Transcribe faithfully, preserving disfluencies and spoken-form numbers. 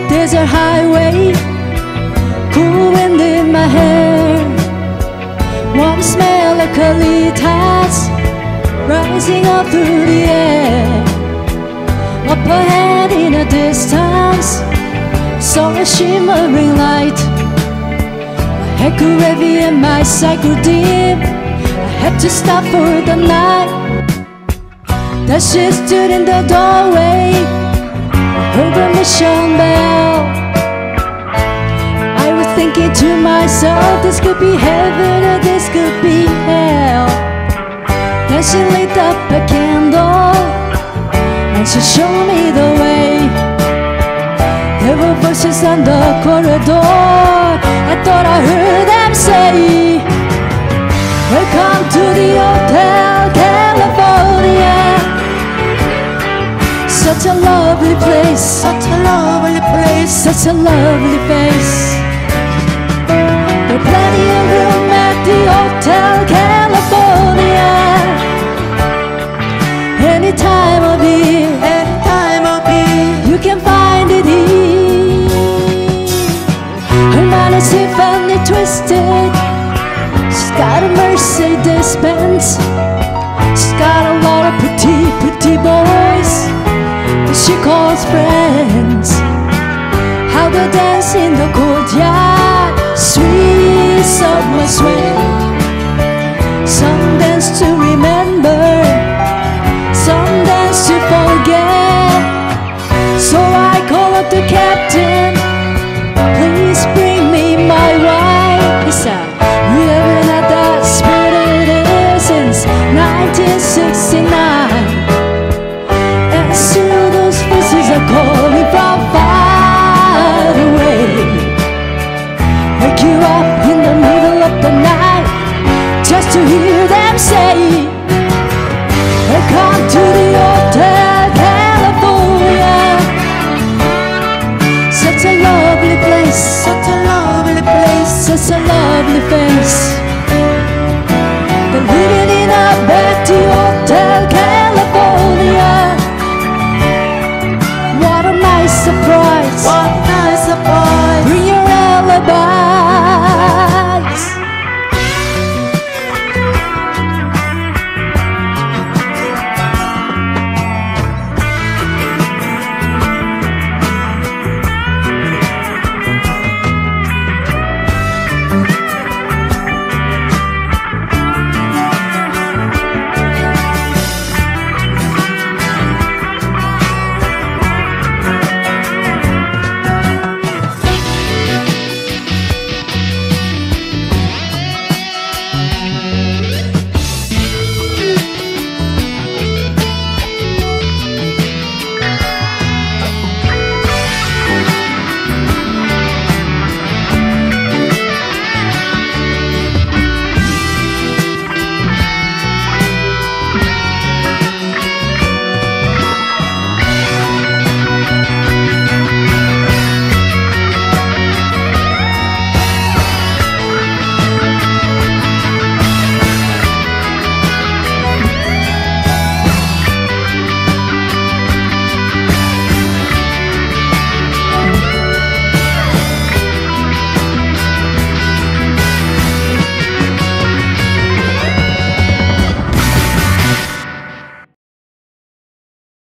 desert highway, cool wind in my hair, warm smell of colitas rising up through the air. Up ahead in the distance, saw a shimmering light. My head grew heavy and my sight grew dim. I had to stop for the night. That she stood in the doorway, heard the mission bell. I was thinking to myself, this could be heaven or this could be hell. Then she lit up a candle and she showed me the way. There were voices on the corridor, I thought I heard them say, welcome to the Hotel California. Such a lovely place, such a lovely place, such a lovely face. There's plenty of room at the Hotel California. Any time of year, any time of year, you can find it here. Her mind is funny twisted. She's got a Mercedes Benz. She's got a lot of pretty, pretty boys that she calls friends. How they dance in the courtyard, sweet summer swing. Some dance to remember, some dance to forget. So I call up the captain, please bring me my wife. He said, we haven't had that spirit here since nineteen sixty-nine. And still those faces are calling from far away. Wake you up in the middle of the night just to hear them say, welcome to the Hotel California. Such a lovely place, such a lovely place, such a lovely face. The living